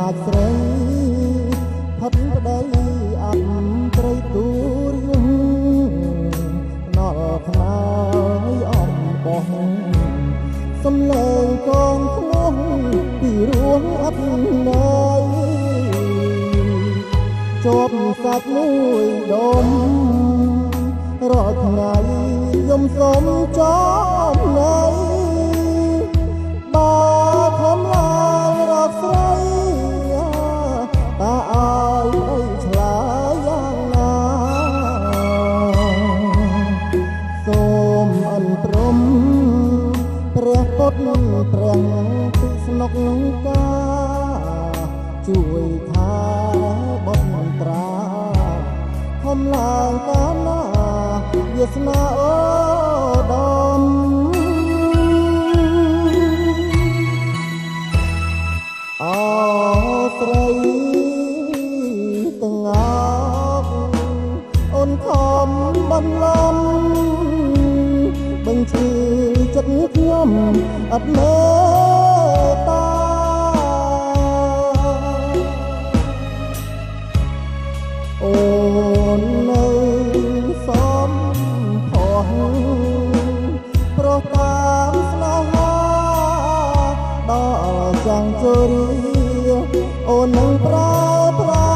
ចស្រីផិតប្តីអត់ត្រីទូរយំណល់ខ្នើយអំបោះសំឡេងកូនខ្នោះពីរួងអត់នៅជាប់សាច់មួយដុំរាល់ថ្ងៃយំសុំចំនៃបើខំឡើងរកស្រីតាឲ្យអីឆ្លើយយ៉ាងណាសូមអិនព្រមព្រះពុទ្ធព្រះពិស្ណុកាជួយថាបុត្រត្រាខំឡើងកាលណាវាសនាអូដំ អស្រីទាំងអកអូនខំបន្លំបញ្ឈឺចិត្តខ្ញុំអត់មេត្តាអូននៅសំផស្សប្រតាមស្នេហាដល់ចាំងជរីអូននឹងប្រើប្រា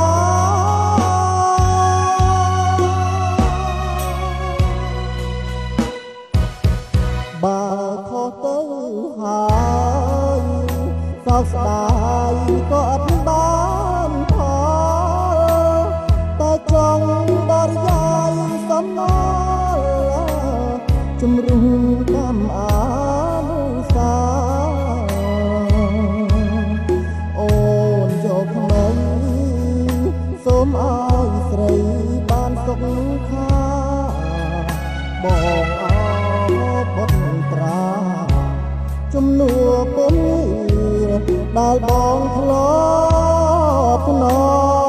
បើខុសទៅហើយសោកស្ដាយក៏អត់បានផលតែចង់បរិយាយសំណល់ជំរុញកម្មអានុសាសូមឲ្យស្រីបានសុខខាបងអបុត្រត្រាជំនួសពុំដែលបងធ្លាប់ណោ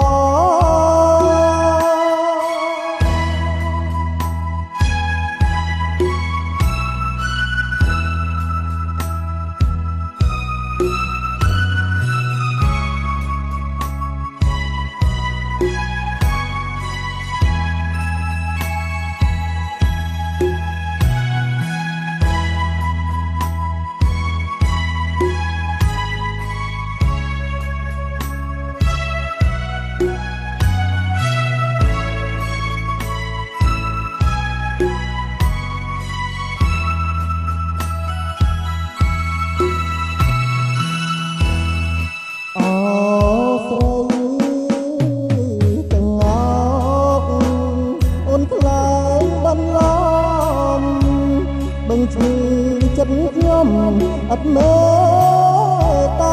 បញ្ឈឺចិត្តខ្ញុំអត់មេត្តា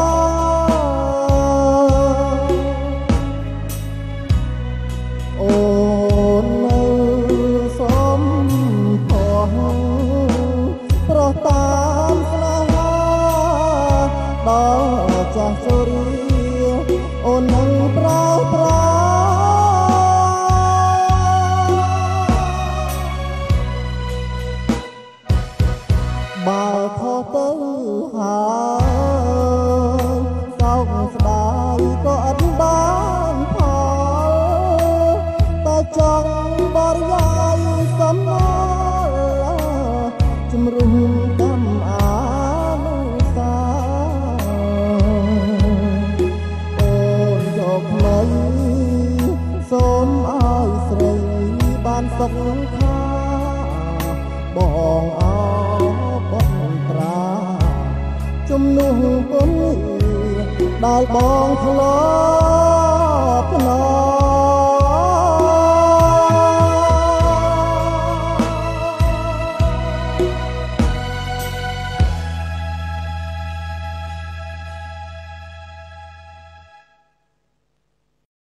អូននៅសំផស្សប្រតាមស្នេហាដល់ចាស់ជរីអូននឹងប្រើប្រាបើខុសទៅហើយសោកស្ដាយក៏អត់បានផលតែចង់បរិយាយសំណល់ជំរុញកម្មអានុសាអូនយកថ្មីសូមឲ្យស្រីបានសុខខាបងអបុត្រត្រាជំនួសពុំដែលបងធ្លាប់ណោ